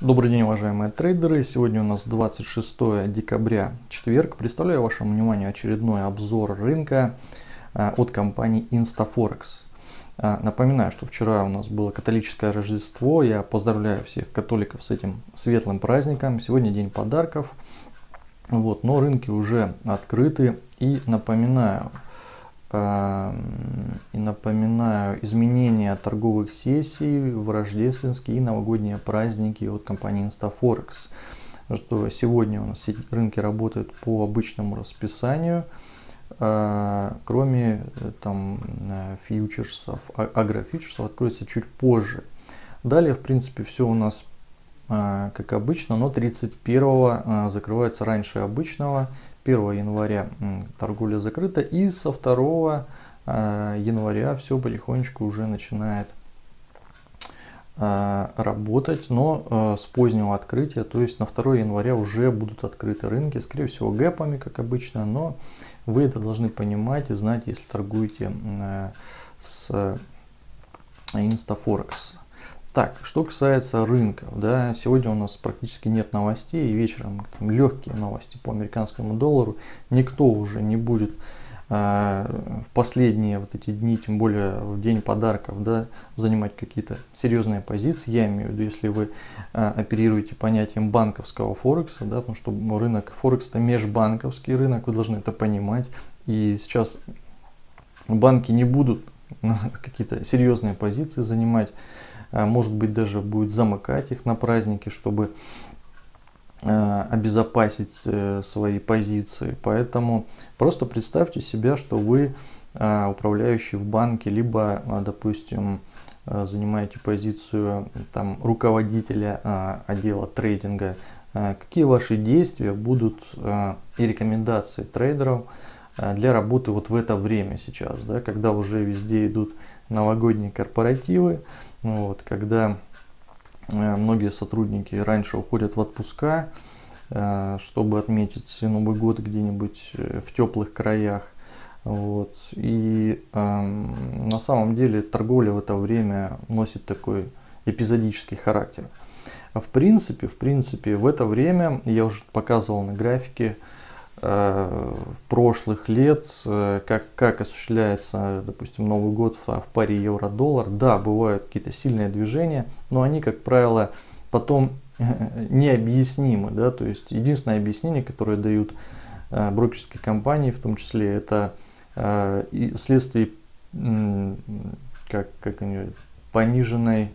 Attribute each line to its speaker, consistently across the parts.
Speaker 1: Добрый день, уважаемые трейдеры! Сегодня у нас 26 декабря, четверг. Представляю вашему вниманию очередной обзор рынка от компании InstaForex. Напоминаю, что вчера у нас было католическое Рождество. Я поздравляю всех католиков с этим светлым праздником. Сегодня день подарков. Но рынки уже открыты. И напоминаю изменения торговых сессий в рождественские и новогодние праздники от компании InstaForex. Что сегодня у нас рынки работают по обычному расписанию, кроме фьючерсов, агрофьючерсов откроется чуть позже. Далее, в принципе, все у нас как обычно, но 31 закрывается раньше обычного. 1 января торговля закрыта, и со 2 января все потихонечку уже начинает работать, но с позднего открытия, то есть на 2 января уже будут открыты рынки, скорее всего гэпами, как обычно, но вы это должны понимать и знать, если торгуете с InstaForex. Так, что касается рынков, сегодня у нас практически нет новостей, и вечером легкие новости по американскому доллару. Никто уже не будет в последние эти дни, тем более в день подарков, занимать какие-то серьезные позиции. Я имею в виду, если вы оперируете понятием банковского Форекса, потому что рынок Форекс это межбанковский рынок, вы должны это понимать. И сейчас банки не будут какие-то серьезные позиции занимать. Может быть, даже будет замыкать их на праздники, чтобы обезопасить свои позиции. Поэтому просто представьте себя, что вы управляющий в банке, либо, допустим, занимаете позицию руководителя отдела трейдинга. Какие ваши действия будут и рекомендации трейдеров для работы в это время сейчас, когда уже везде идут новогодние корпоративы, когда многие сотрудники раньше уходят в отпуска, чтобы отметить Новый год где-нибудь в теплых краях. И на самом деле торговля в это время носит такой эпизодический характер. В принципе, в это время, я уже показывал на графике прошлых лет, как осуществляется, допустим, Новый год в паре евро-доллар. Да, бывают какие-то сильные движения, но они, как правило, потом необъяснимы. То есть единственное объяснение, которое дают брокерские компании, в том числе, это вследствие пониженного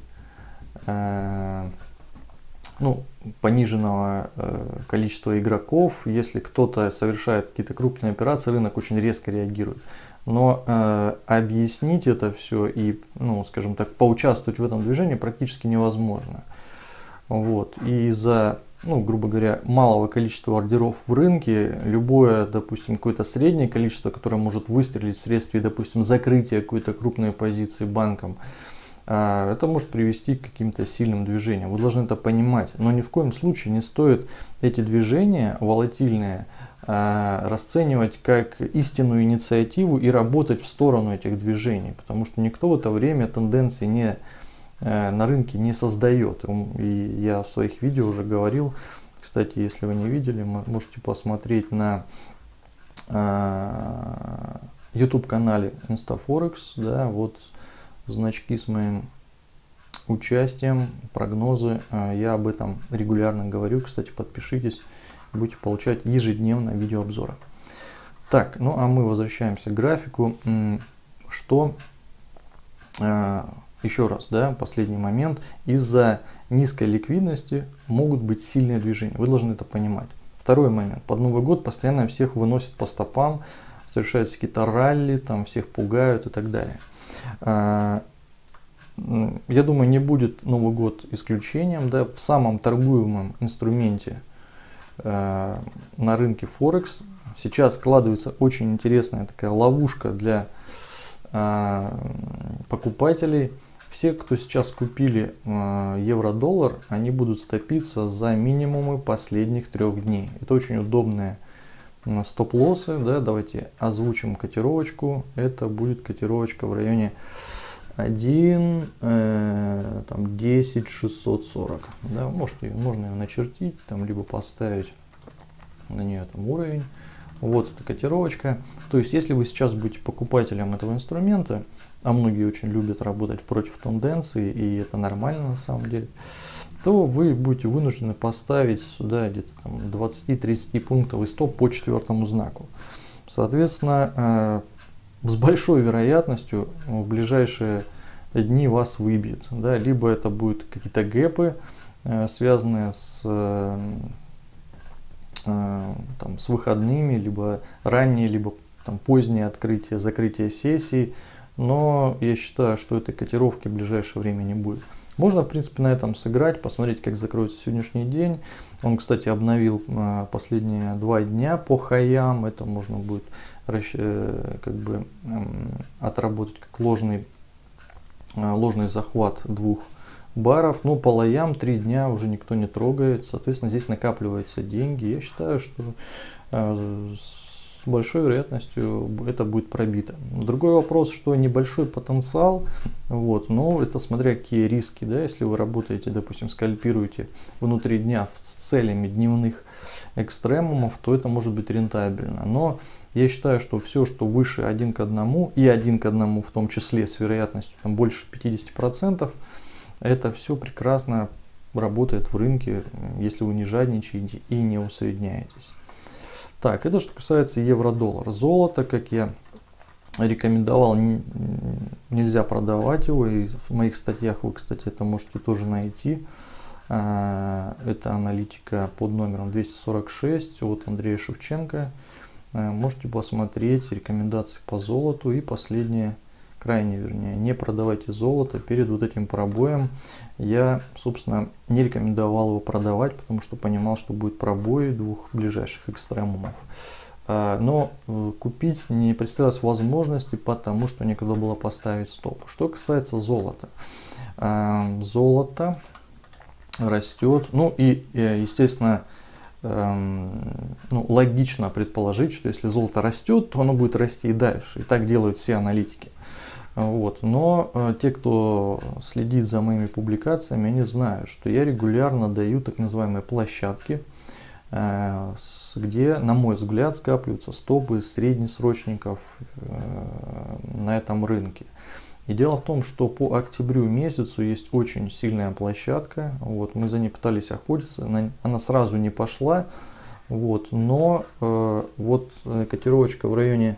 Speaker 1: количества игроков. Если кто-то совершает какие-то крупные операции, рынок очень резко реагирует. Но объяснить это все и, скажем так, поучаствовать в этом движении практически невозможно. И из-за, грубо говоря, малого количества ордеров в рынке, любое, допустим, какое-то среднее количество, которое может выстрелить вследствие, допустим, закрытия какой-то крупной позиции банком, это может привести к каким-то сильным движениям. Вы должны это понимать. Но ни в коем случае не стоит эти движения волатильные расценивать как истинную инициативу и работать в сторону этих движений. Потому что никто в это время тенденции на рынке не создает. И я в своих видео уже говорил. Кстати, если вы не видели, можете посмотреть на YouTube канале InstaForex. Значки с моим участием, прогнозы. Я об этом регулярно говорю. Кстати, подпишитесь, будете получать ежедневно видеообзоры. Так, а мы возвращаемся к графику. Еще раз, последний момент. Из-за низкой ликвидности могут быть сильные движения. Вы должны это понимать. Второй момент. Под Новый год постоянно всех выносят по стопам, совершаются какие-то ралли, всех пугают и так далее. Я думаю, не будет Новый год исключением. В самом торгуемом инструменте на рынке Форекс сейчас складывается очень интересная такая ловушка для покупателей. Все, кто сейчас купили евро-доллар, они будут стопиться за минимумы последних 3 дней. Это очень удобные стоп-лоссы. Давайте озвучим котировочку. Это будет котировочка в районе там 10 640. Да, можно ее начертить, там, либо поставить на нее там уровень. Вот эта котировочка. То есть, если вы сейчас будете покупателем этого инструмента, а многие очень любят работать против тенденции, и это нормально на самом деле, то вы будете вынуждены поставить сюда где-то 20-30 пунктов стоп по четвертому знаку. Соответственно, с большой вероятностью в ближайшие дни вас выбьет. Да? Либо это будут какие-то гэпы, связанные с выходными, либо ранние, либо позднее открытие, закрытие сессий. Но я считаю, что этой котировки в ближайшее время не будет. Можно, в принципе, на этом сыграть, посмотреть, как закроется сегодняшний день. Он, кстати, обновил последние 2 дня по хаям. Это можно будет отработать как ложный захват 2 баров. Но по лоям 3 дня уже никто не трогает. Соответственно, здесь накапливаются деньги. Я считаю, что с большой вероятностью это будет пробито. Другой вопрос, что небольшой потенциал, но это смотря какие риски. Да? Если вы работаете, допустим, скальпируете внутри дня с целями дневных экстремумов, то это может быть рентабельно. Но я считаю, что все, что выше 1 к 1 и 1 к 1 в том числе с вероятностью больше 50%, это все прекрасно работает в рынке, если вы не жадничаете и не усредняетесь. Так, это что касается евро-доллар. Золото, как я рекомендовал, нельзя продавать его. И в моих статьях вы, кстати, это можете тоже найти. Это аналитика под номером 246 от Андрея Шевченко. Можете посмотреть рекомендации по золоту. И последнее, не продавайте золото перед вот этим пробоем. Я, собственно, не рекомендовал его продавать, потому что понимал, что будет пробой 2 ближайших экстремумов. Но купить не представилось возможности, потому что некуда было поставить стоп. Что касается золота. Золото растет. Естественно, логично предположить, что если золото растет, то оно будет расти и дальше. И так делают все аналитики. Но те, кто следит за моими публикациями, они знают, что я регулярно даю так называемые площадки, где, на мой взгляд, скапливаются стопы среднесрочников на этом рынке. И дело в том, что по октябрю месяцу есть очень сильная площадка. Мы за ней пытались охотиться, она сразу не пошла. Но котировочка в районе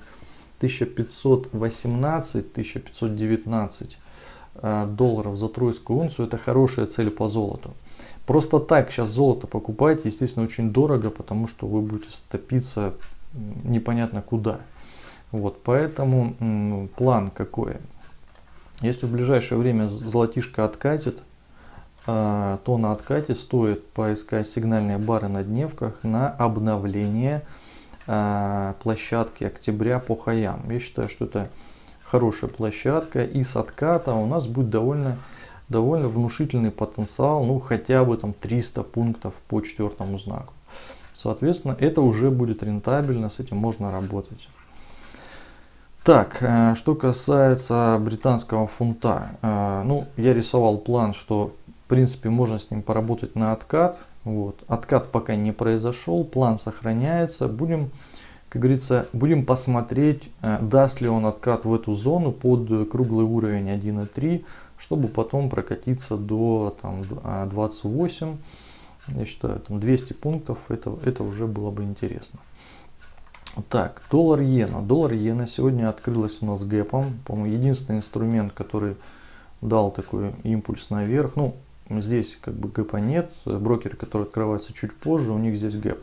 Speaker 1: 1518-1519 долларов за тройскую унцию — это хорошая цель по золоту. Просто так сейчас золото покупать, естественно, очень дорого, потому что вы будете стопиться непонятно куда. Поэтому план какой? Если в ближайшее время золотишко откатит, то на откате стоит поискать сигнальные бары на дневках на обновление площадки октября по хаям. Я считаю, что это хорошая площадка, и с отката у нас будет довольно внушительный потенциал, хотя бы 300 пунктов по четвертому знаку. Соответственно, это уже будет рентабельно, с этим можно работать. Так, что касается британского фунта, я рисовал план, что в принципе можно с ним поработать на откат. Откат пока не произошел, план сохраняется. Будем, как говорится, посмотреть, даст ли он откат в эту зону под круглый уровень 1.3, чтобы потом прокатиться до 28. Я считаю, 200 пунктов, это уже было бы интересно. Так, доллар-иена. Доллар-иена сегодня открылась у нас гэпом. По-моему, единственный инструмент, который дал такой импульс наверх. Здесь гэпа нет. Брокеры, которые открываются чуть позже, у них здесь гэп.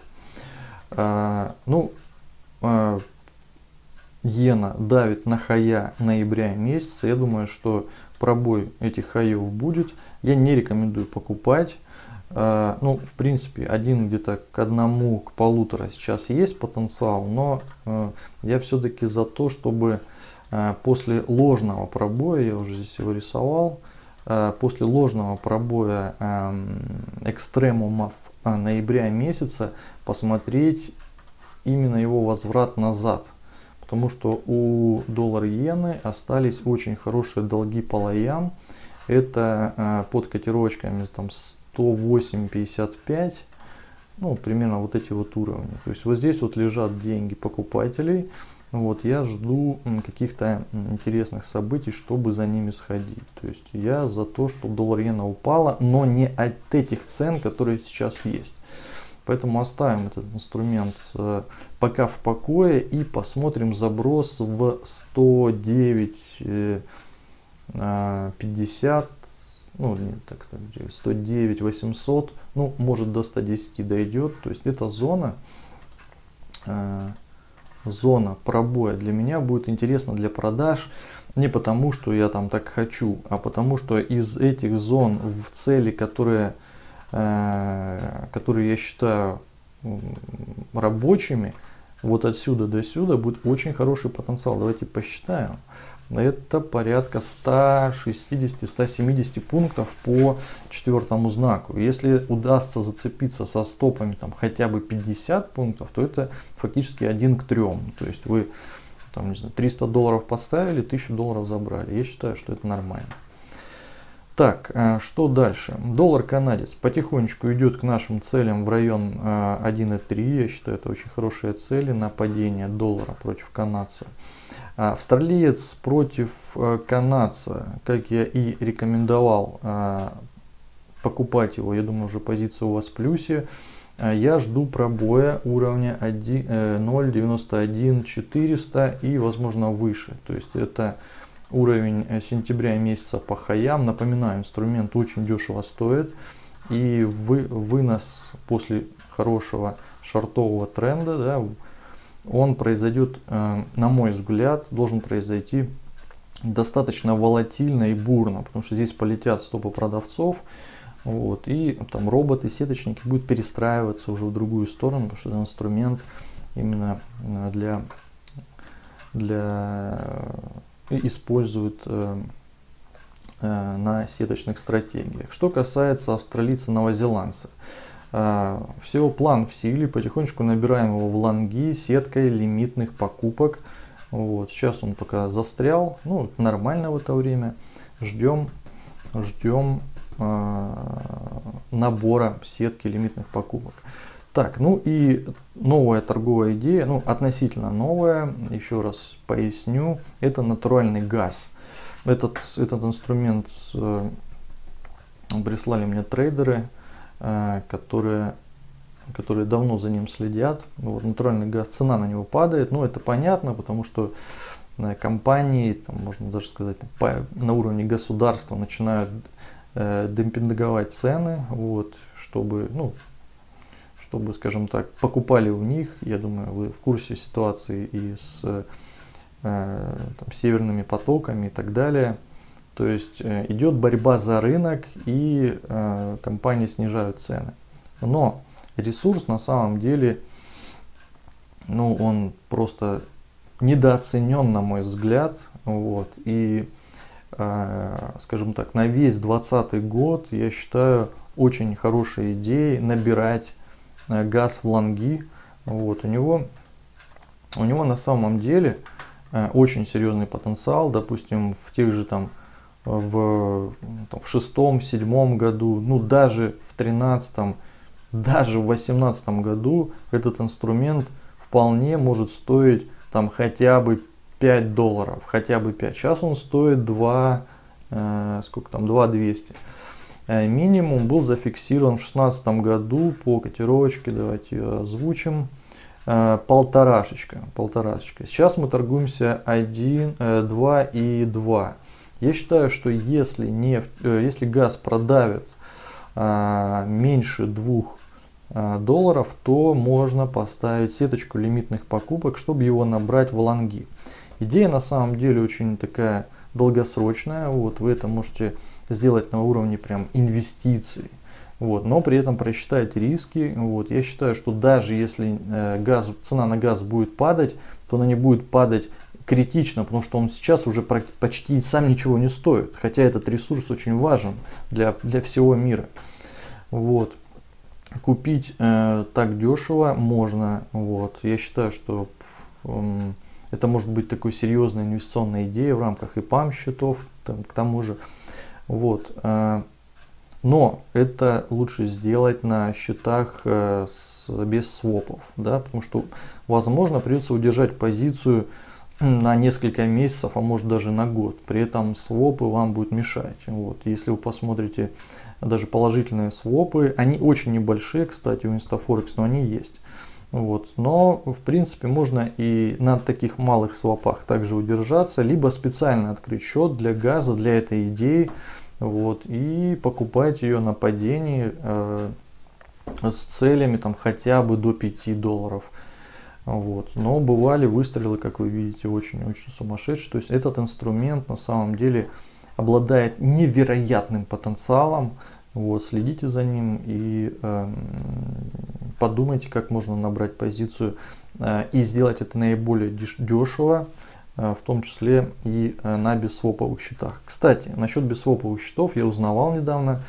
Speaker 1: Иена давит на хая ноября месяца. Я думаю, что пробой этих хаев будет. Я не рекомендую покупать. В принципе, где-то к 1 к 1,5 сейчас есть потенциал, но я все-таки за то, чтобы после ложного пробоя, я уже здесь его рисовал, после ложного пробоя экстремумов ноября месяца посмотреть именно его возврат назад. потому что у доллар-иены остались очень хорошие долги по лоям. Это под котировочками там 108.55, ну примерно вот эти вот уровни. То есть вот здесь вот лежат деньги покупателей. Вот я жду каких-то интересных событий, чтобы за ними сходить. То есть я за то, что доллар-иена упала, но не от этих цен, которые сейчас есть. Поэтому оставим этот инструмент пока в покое и посмотрим заброс в 109.50, ну нет, так сказать, 109.800, ну может до 110 дойдет. То есть эта зона пробоя для меня будет интересна для продаж. Не потому, что я там так хочу, а потому, что из этих зон в цели, которые я считаю рабочими, вот отсюда до сюда будет очень хороший потенциал. Давайте посчитаем. Это порядка 160-170 пунктов по четвертому знаку. Если удастся зацепиться со стопами там, хотя бы 50 пунктов, то это фактически 1 к 3. То есть вы там, не знаю, $300 поставили, $1000 забрали. Я считаю, что это нормально. Так, что дальше? Доллар-канадец потихонечку идет к нашим целям в район 1,3. Я считаю, это очень хорошие цели на падение доллара против канадца. Австралиец против канадца, как я и рекомендовал покупать его, я думаю, уже позиция у вас в плюсе. Я жду пробоя уровня 0.91.400 и возможно выше. То есть это уровень сентября месяца по хаям. Напоминаю, инструмент очень дешево стоит. И вынос после хорошего шортового тренда, да, он произойдет, на мой взгляд, должен произойти достаточно волатильно и бурно. Потому что здесь полетят стопы продавцов. Вот, и там роботы, сеточники будут перестраиваться уже в другую сторону. Потому что это инструмент именно используют на сеточных стратегиях. Что касается австралийца-новозеландца, всего план в силе, потихонечку набираем его в лонги сеткой лимитных покупок. Вот, сейчас он пока застрял, ну нормально в это время. Ждем набора сетки лимитных покупок. Так, ну и новая торговая идея, ну относительно новая, еще раз поясню, это натуральный газ. Этот инструмент прислали мне трейдеры, которые давно за ним следят. Вот, натуральный газ, цена на него падает, ну это понятно, потому что компании, там, можно даже сказать, на уровне государства начинают демпинговать цены, вот, чтобы, скажем так, покупали у них. Я думаю, вы в курсе ситуации и с северными потоками и так далее. То есть идет борьба за рынок, и компании снижают цены. Но ресурс на самом деле, ну, он просто недооценен, на мой взгляд. Вот. И, скажем так, на весь 2020 год я считаю очень хорошей идеей набирать газ в лонги. Вот. У него на самом деле очень серьезный потенциал. Допустим, в тех же там в 6-7 году, ну даже в 13, даже в 18 году этот инструмент вполне может стоить там хотя бы $5, хотя бы 5. Сейчас он стоит 2,200. Минимум был зафиксирован в 2016 году по котировочке, давайте ее озвучим, полторашечка. Сейчас мы торгуемся 2,2. Я считаю, что если газ продавит меньше $2, то можно поставить сеточку лимитных покупок, чтобы его набрать в лонги. Идея на самом деле очень такая долгосрочная. Вот, вы это можете сделать на уровне прям инвестиций. Вот, но при этом просчитать риски. Вот, я считаю, что даже если цена на газ будет падать, то она не будет падать критично, потому что он сейчас уже почти сам ничего не стоит. Хотя этот ресурс очень важен для всего мира. Вот. Купить так дешево можно. Вот. Я считаю, что Это может быть такой серьезной инвестиционной идеей в рамках ИПАМ счетов, к тому же. Вот. Но это лучше сделать на счетах без свопов, да, потому что, возможно, придется удержать позицию на несколько месяцев, а может даже на год. При этом свопы вам будут мешать. Вот. Если вы посмотрите даже положительные свопы, они очень небольшие, кстати, у Instaforex, но они есть. Вот. Но, в принципе, можно и на таких малых свопах также удержаться, либо специально открыть счет для газа, для этой идеи, вот, и покупать ее на падении с целями там, хотя бы до $5. Вот. Но бывали выстрелы, как вы видите, очень-очень сумасшедшие. То есть этот инструмент на самом деле обладает невероятным потенциалом. Вот, следите за ним и подумайте, как можно набрать позицию и сделать это наиболее дешево, в том числе и на бессвоповых счетах. Кстати, насчет бессвоповых счетов я узнавал недавно.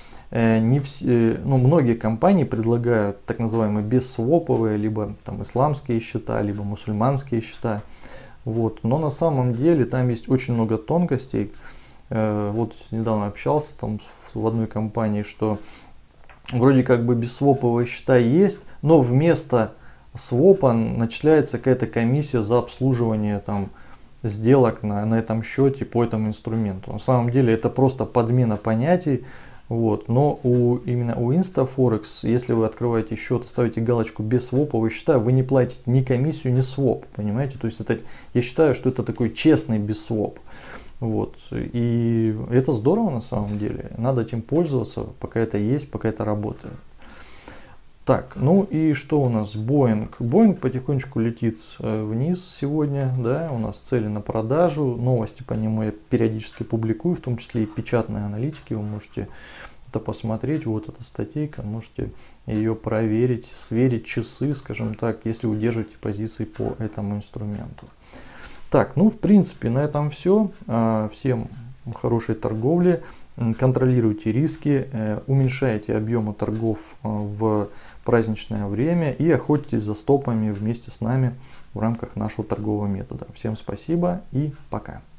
Speaker 1: Многие компании предлагают так называемые бессвоповые, либо там исламские счета, либо мусульманские счета. Вот. Но на самом деле там есть очень много тонкостей. Вот недавно общался там в одной компании, что вроде как бы бессвоповые счета есть, но вместо свопа начисляется какая-то комиссия за обслуживание там сделок на этом счете по этому инструменту. На самом деле это просто подмена понятий. Вот. Но именно у Instaforex, если вы открываете счет и ставите галочку без свопового счета, вы не платите ни комиссию, ни своп. Понимаете? То есть я считаю, что это такой честный бессвоп. Вот. И это здорово на самом деле. Надо этим пользоваться, пока это есть, пока это работает. Так, ну и что у нас? Boeing. Boeing потихонечку летит вниз сегодня. Да? У нас цели на продажу. Новости по нему я периодически публикую, в том числе и печатные аналитики. Вы можете это посмотреть. Вот эта статейка. Можете ее проверить, сверить часы, скажем так, если вы держите позиции по этому инструменту. Так, ну в принципе на этом все. Всем хорошей торговли. Контролируйте риски, уменьшайте объемы торгов в праздничное время и охотитесь за стопами вместе с нами в рамках нашего торгового метода. Всем спасибо и пока.